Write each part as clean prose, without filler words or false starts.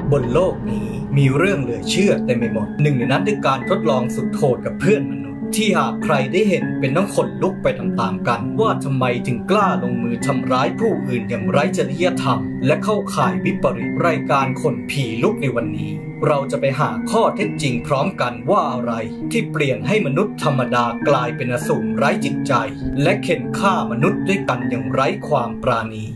บนโลกนี้มีเรื่องเหลือเชื่อเต็มไปหมดหนึ่งในนั้นคือการทดลองสุดโหดกับเพื่อนมนุษย์ที่หากใครได้เห็นเป็นต้องขนลุกไปตามๆกันว่าทำไมถึงกล้าลงมือทำร้ายผู้อื่นอย่างไร้จริยธรรมและเข้าข่ายวิปริตรายการขนผีลุกในวันนี้เราจะไปหาข้อเท็จจริงพร้อมกันว่าอะไรที่เปลี่ยนให้มนุษย์ธรรมดากลายเป็นอสูรไร้จิตใจและเข็นฆ่ามนุษย์ด้วยกันอย่างไร้ความปราณี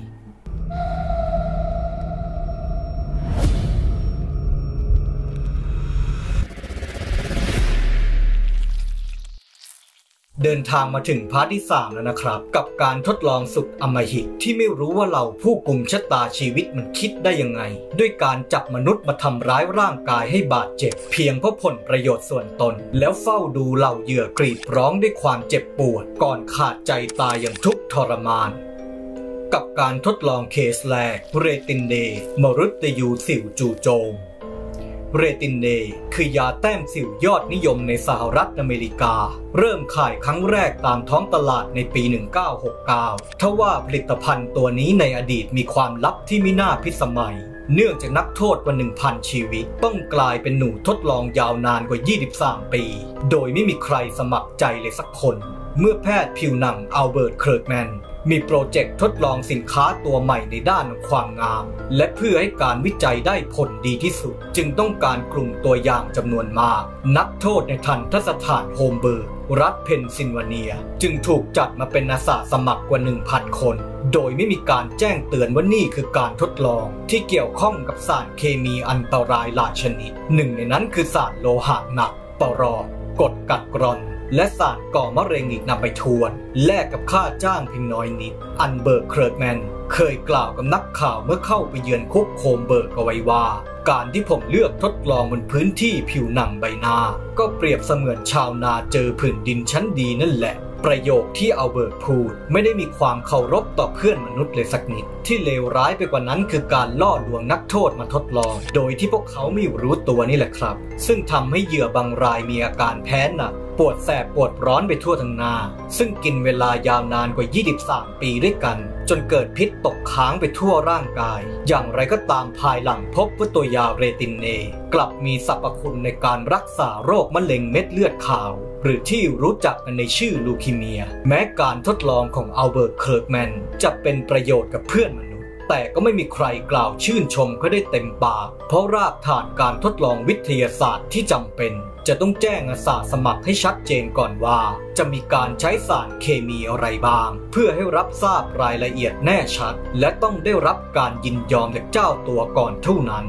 เดินทางมาถึงพาร์ทที่3แล้วนะครับกับการทดลองสุดอำมหิตที่ไม่รู้ว่าเราผู้กุมชะตาชีวิตมันคิดได้ยังไงด้วยการจับมนุษย์มาทำร้ายร่างกายให้บาดเจ็บเพียงเพราะผลประโยชน์ส่วนตนแล้วเฝ้าดูเหล่าเหยื่อกรีดร้องด้วยความเจ็บปวดก่อนขาดใจตายอย่างทุกข์ทรมานกับการทดลองเคสแรกเรตินเดมฤตยูสิวจู่โจมเรตินเดคือยาแต้มสิวยอดนิยมในสหรัฐอเมริกาเริ่มขายครั้งแรกตามท้องตลาดในปี 1969 ทว่าผลิตภัณฑ์ตัวนี้ในอดีตมีความลับที่ไม่น่าพิสมัยเนื่องจากนักโทษกว่า 1,000 ชีวิตต้องกลายเป็นหนูทดลองยาวนานกว่า 23 ปีโดยไม่มีใครสมัครใจเลยสักคนเมื่อแพทย์ผิวหนังอัลเบิร์ต เคอร์กแมนมีโปรเจกต์ทดลองสินค้าตัวใหม่ในด้านความงามและเพื่อให้การวิจัยได้ผลดีที่สุดจึงต้องการกลุ่มตัวอย่างจำนวนมากนักโทษในทันตสถานโฮมเบิร์กรัฐเพนซิลเวเนียจึงถูกจัดมาเป็นอาสาสมัครกว่า 1,000 คนโดยไม่มีการแจ้งเตือนว่านี่คือการทดลองที่เกี่ยวข้องกับสารเคมีอันตรายหลายชนิดหนึ่งในนั้นคือสารโลหะหนักปรกรดกัดกร่อนและสารก่อมะเร็งอีกนำไปทวนแลกกับค่าจ้างเพียงน้อยนิดอันเบิร์ก เคอร์กแมนเคยกล่าวกับนักข่าวเมื่อเข้าไปเยือนคุกโฮมเบิร์กเอาไว้ว่าการที่ผมเลือกทดลองบนพื้นที่ผิวหนังใบหน้าก็เปรียบเสมือนชาวนาเจอผืนดินชั้นดีนั่นแหละประโยคที่อัลเบิร์ตพูดไม่ได้มีความเคารพต่อเพื่อนมนุษย์เลยสักนิดที่เลวร้ายไปกว่านั้นคือการล่อลวงนักโทษมาทดลองโดยที่พวกเขาไม่รู้ตัวนี่แหละครับซึ่งทำให้เหยื่อบางรายมีอาการแพ้หนักปวดแสบปวดร้อนไปทั่วทั้งหน้าซึ่งกินเวลายาวนานกว่า 23 ปีด้วยกันจนเกิดพิษตกค้างไปทั่วร่างกายอย่างไรก็ตามภายหลังพบว่าตัวยาเรตินเนกลับมีสรรพคุณในการรักษาโรคมะเร็งเม็ดเลือดขาวหรือที่รู้จักกันในชื่อลูคีเมียแม้การทดลองของอัลเบิร์ต เคอร์กแมนจะเป็นประโยชน์กับเพื่อนมนุษย์แต่ก็ไม่มีใครกล่าวชื่นชมเขาได้เต็มปากเพราะรากฐานการทดลองวิทยาศาสตร์ที่จำเป็นจะต้องแจ้งอาสาสมัครให้ชัดเจนก่อนว่าจะมีการใช้สารเคมีอะไรบ้างเพื่อให้รับทราบรายละเอียดแน่ชัดและต้องได้รับการยินยอมจากเจ้าตัวก่อนเท่านั้น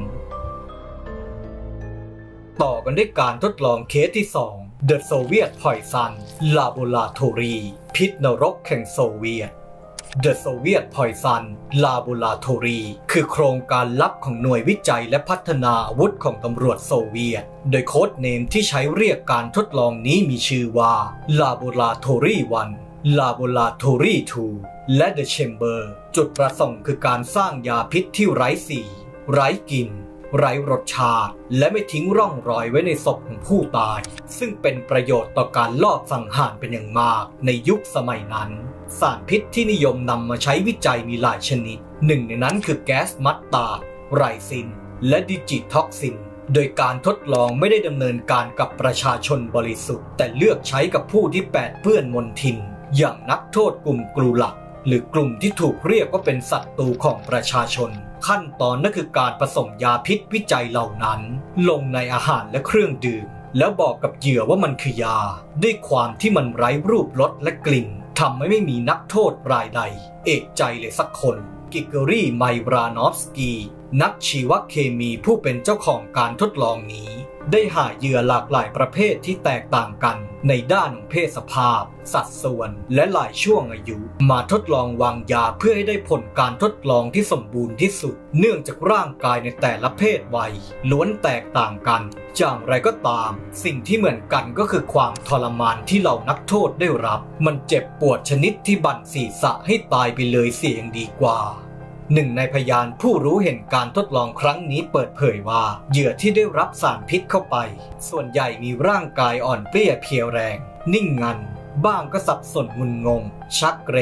ต่อกันด้วยการทดลองเคสที่2 The Soviet Poison Laboratory พิษนรกแห่งโซเวียตThe Soviet Poison Laboratory คือโครงการลับของหน่วยวิจัยและพัฒนาอาวุธของตำรวจโซเวียตโดยโค้ดเนมที่ใช้เรียกการทดลองนี้มีชื่อว่า Laboratory 1 Laboratory 2 และ The Chamber จุดประสงค์คือการสร้างยาพิษที่ไร้สีไร้กลิ่นไร้รสชาติและไม่ทิ้งร่องรอยไว้ในศพของผู้ตายซึ่งเป็นประโยชน์ต่อการลอบสังหารเป็นอย่างมากในยุคสมัยนั้นสารพิษที่นิยมนำมาใช้วิจัยมีหลายชนิดหนึ่งในนั้นคือแก๊สมัสตาร์ดไรซินและดิจิท็อกซินโดยการทดลองไม่ได้ดำเนินการกับประชาชนบริสุทธิ์แต่เลือกใช้กับผู้ที่แปดเปื้อนมลทินอย่างนักโทษกลุ่มกลูลักหรือกลุ่มที่ถูกเรียกว่าเป็นศัตรูของประชาชนขั้นตอนนั่นคือการผสมยาพิษวิจัยเหล่านั้นลงในอาหารและเครื่องดื่มแล้วบอกกับเหยื่อว่ามันคือยาด้วยความที่มันไร้รูปรสและกลิ่นทำให้ไม่มีนักโทษรายใดเอกใจเลยสักคนกิกอรีไมบรานอฟสกีนักชีวเคมีผู้เป็นเจ้าของการทดลองนี้ได้หาเหยื่อหลากหลายประเภทที่แตกต่างกันในด้านของเพศสภาพสัดส่วนและหลายช่วงอายุมาทดลองวางยาเพื่อให้ได้ผลการทดลองที่สมบูรณ์ที่สุดเนื่องจากร่างกายในแต่ละเพศวัยล้วนแตกต่างกันอย่างไรก็ตามสิ่งที่เหมือนกันก็คือความทรมานที่เหล่านักโทษได้รับมันเจ็บปวดชนิดที่บั่นศีรษะให้ตายไปเลยเสียยังดีกว่าหนึ่งในพยานผู้รู้เห็นการทดลองครั้งนี้เปิดเผยว่าเหยื่อที่ได้รับสารพิษเข้าไปส่วนใหญ่มีร่างกายอ่อนเปลี้ยเพลียวแรงนิ่งงันบ้างก็สับสนงุนงงชักเกร็ง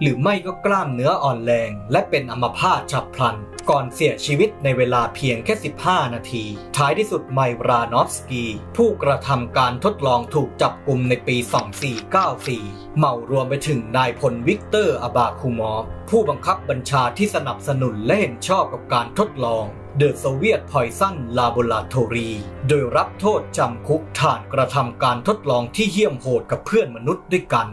หรือไม่ก็กล้ามเนื้ออ่อนแรงและเป็นอัมพาตฉับพลันก่อนเสียชีวิตในเวลาเพียงแค่15 นาทีท้ายที่สุดไมรานอฟสกีผู้กระทำการทดลองถูกจับกุมในปี 2494เหมารวมไปถึงนายพลวิกเตอร์อบาคูมอฟผู้บังคับบัญชาที่สนับสนุนและเห็นชอบกับการทดลอง The Soviet Poison Laboratory โดยรับโทษจำคุกฐานกระทำการทดลองที่เหี้ยมโหดกับเพื่อนมนุษย์ด้วยกัน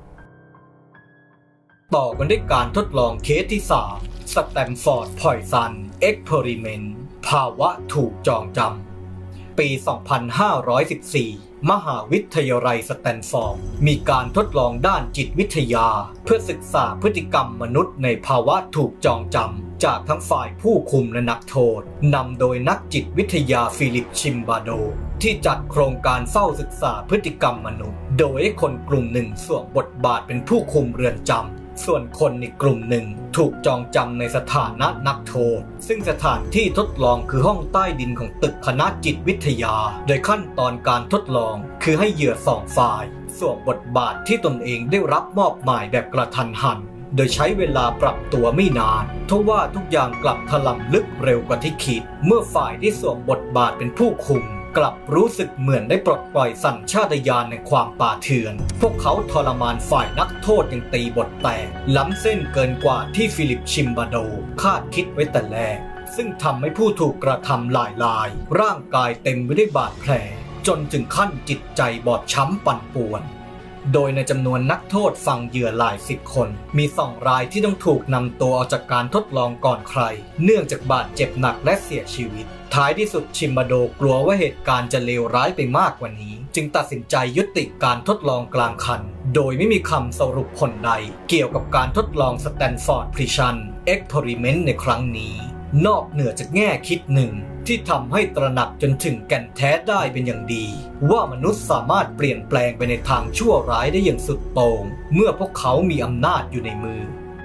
ต่อกันด้วยการทดลองเคสที่ 3 Stanford Poison Experiment ภาวะถูกจองจำปี 2514 มหาวิทยาลัยสแตนฟอร์ดมีการทดลองด้านจิตวิทยาเพื่อศึกษาพฤติกรรมมนุษย์ในภาวะถูกจองจำจากทั้งฝ่ายผู้คุมและนักโทษนำโดยนักจิตวิทยาฟิลิปชิมบาโดที่จัดโครงการเฝ้าศึกษาพฤติกรรมมนุษย์โดยให้คนกลุ่มหนึ่งสวมบทบาทเป็นผู้คุมเรือนจำส่วนคนในกลุ่มหนึ่งถูกจองจำในสถานะนักโทษซึ่งสถานที่ทดลองคือห้องใต้ดินของตึกคณะจิตวิทยาโดยขั้นตอนการทดลองคือให้เหยื่อ2 ฝ่ายสวมบทบาทที่ตนเองได้รับมอบหมายแบบกระทันหันโดยใช้เวลาปรับตัวไม่นานทว่าทุกอย่างกลับถล่มลึกเร็วกว่าที่คิดเมื่อฝ่ายที่สวมบทบาทเป็นผู้คุมกลับรู้สึกเหมือนได้ปลดปล่อยสัญชาตญาณในความป่าเถื่อนพวกเขาทรมานฝ่ายนักโทษอย่างตีบทแตกล้ำเส้นเกินกว่าที่ฟิลิปชิมบาโดคาดคิดไว้แต่แรกซึ่งทำให้ผู้ถูกกระทำหลายรายร่างกายเต็มไปด้วยบาดแผลจนถึงขั้นจิตใจบอบช้ำปั่นป่วนโดยในจำนวนนักโทษฝั่งเหยื่อหลาย10 คนมี2 รายที่ต้องถูกนำตัวออกจากการทดลองก่อนใครเนื่องจากบาดเจ็บหนักและเสียชีวิตท้ายที่สุดชิมบาโดกลัวว่าเหตุการณ์จะเลวร้ายไปมากกว่านี้จึงตัดสินใจยุติการทดลองกลางคันโดยไม่มีคำสรุปผลใดเกี่ยวกับการทดลองสแตนฟอร์ดพริชันเอ็กซ์เพริเมนต์ในครั้งนี้นอกเหนือจากแง่คิดหนึ่งที่ทำให้ตระหนักจนถึงแก่นแท้ได้เป็นอย่างดีว่ามนุษย์สามารถเปลี่ยนแปลงไปในทางชั่วร้ายได้อย่างสุดโต่งเมื่อพวกเขามีอำนาจอยู่ในมือ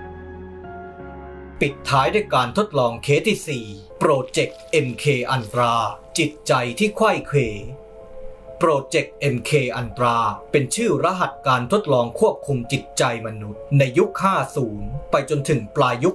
ปิดท้ายด้วยการทดลองเคสที่ 4 โปรเจกต์ MK Ultra จิตใจที่ไขว้เขวโปรเจกต์ MK Ultra เป็นชื่อรหัสการทดลองควบคุมจิตใจมนุษย์ในยุค 50 ไปจนถึงปลายยุค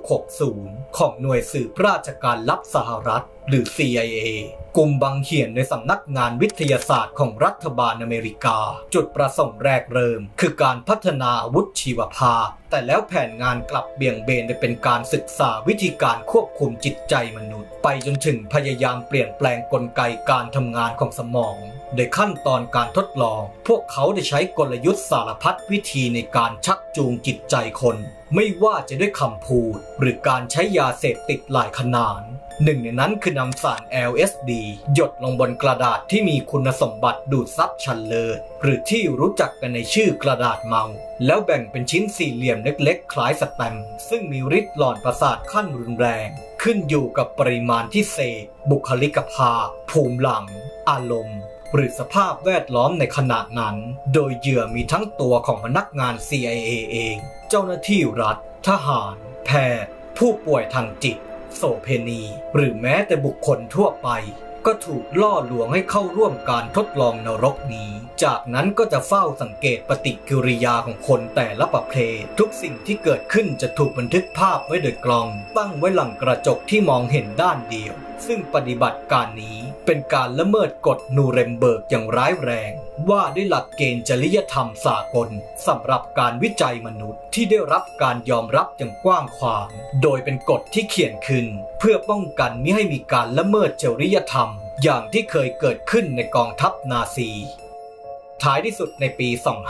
60 ของหน่วยสืบราชการลับสหรัฐหรือ CIA กลุ่มบังเหียนในสำนักงานวิทยาศาสตร์ของรัฐบาลอเมริกาจุดประสงค์แรกเริ่มคือการพัฒนาอาวุธชีวภาพแต่แล้วแผนงานกลับเบี่ยงเบนไปเป็นการศึกษาวิธีการควบคุมจิตใจมนุษย์ไปจนถึงพยายามเปลี่ยนแปลงกลไกการทำงานของสมองโดยขั้นตอนการทดลองพวกเขาได้ใช้กลยุทธ์สารพัดวิธีในการชักจูงจิตใจคนไม่ว่าจะด้วยคำพูดหรือการใช้ยาเสพติดหลายขนาดหนึ่งในนั้นคือนำสาร LSD หยดลงบนกระดาษที่มีคุณสมบัติดูดซับชั้นเลิศหรือที่รู้จักกันในชื่อกระดาษเมาแล้วแบ่งเป็นชิ้นสี่เหลี่ยมเล็กๆคล้ายสแตมป์ซึ่งมีฤทธิ์หลอนประสาทขั้นรุนแรงขึ้นอยู่กับปริมาณที่เสพบุคลิกภาพภูมิหลังอารมณ์หรือสภาพแวดล้อมในขณะนั้นโดยเหยื่อมีทั้งตัวของพนักงาน CIA เองเจ้าหน้าที่รัฐทหารแพทย์ผู้ป่วยทางจิตโสเภณีหรือแม้แต่บุคคลทั่วไปก็ถูกล่อลวงให้เข้าร่วมการทดลองนรกนี้จากนั้นก็จะเฝ้าสังเกตปฏิกิริยาของคนแต่ละประเภททุกสิ่งที่เกิดขึ้นจะถูกบันทึกภาพไว้โดยกล้องตั้งไว้หลังกระจกที่มองเห็นด้านเดียวซึ่งปฏิบัติการนี้เป็นการละเมิดกฎนูเรมเบิร์กอย่างร้ายแรงว่าด้วยหลักเกณฑ์จริยธรรมสากลสำหรับการวิจัยมนุษย์ที่ได้รับการยอมรับอย่างกว้างขวางโดยเป็นกฎที่เขียนขึ้นเพื่อป้องกันมิให้มีการละเมิดจริยธรรมอย่างที่เคยเกิดขึ้นในกองทัพนาซีท้ายที่สุดในปี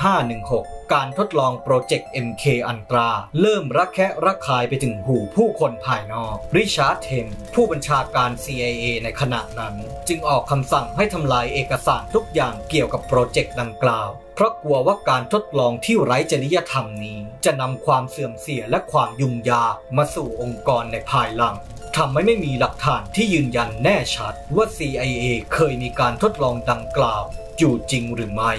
2516 การทดลองโปรเจกต์ MK Ultra เริ่มระแคะระคายไปถึงหูผู้คนภายนอกริชาร์ด เทนผู้บัญชาการ CIA ในขณะนั้นจึงออกคำสั่งให้ทำลายเอกสารทุกอย่างเกี่ยวกับโปรเจกต์ดังกล่าวเพราะกลัวว่าการทดลองที่ไร้จริยธรรมนี้จะนำความเสื่อมเสียและความยุ่งยากมาสู่องค์กรในภายหลังทำให้ไม่มีหลักฐานที่ยืนยันแน่ชัดว่า CIA เคยมีการทดลองดังกล่าวอยู่จริงหรือไม่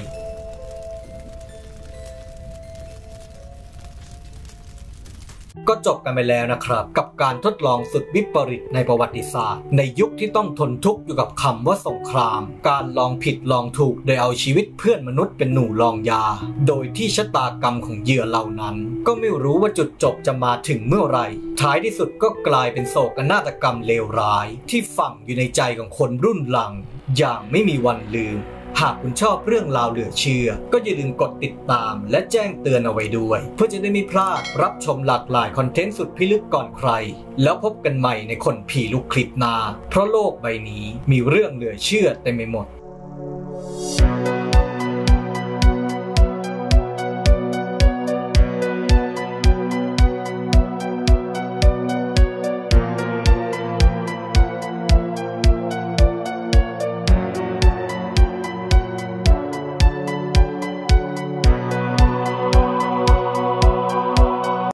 ก็จบกันไปแล้วนะครับกับการทดลองสุดวิปริตในประวัติศาสตร์ในยุคที่ต้องทนทุกข์อยู่กับคำว่าสงครามการลองผิดลองถูกโดยเอาชีวิตเพื่อนมนุษย์เป็นหนูลองยาโดยที่ชะตากรรมของเหยื่อเหล่านั้นก็ไม่รู้ว่าจุดจบจะมาถึงเมื่อไหร่ท้ายที่สุดก็กลายเป็นโศกนาฏกรรมเลวร้ายที่ฝังอยู่ในใจของคนรุ่นหลังอย่างไม่มีวันลืมหากคุณชอบเรื่องราวเหลือเชื่อก็อย่าลืมกดติดตามและแจ้งเตือนเอาไว้ด้วยเพื่อจะได้ไม่พลาดรับชมหลากหลายคอนเทนต์สุดพิลึกก่อนใครแล้วพบกันใหม่ในคนผีลูกคลิปหน้าเพราะโลกใบนี้มีเรื่องเหลือเชื่อเต็มไปหมด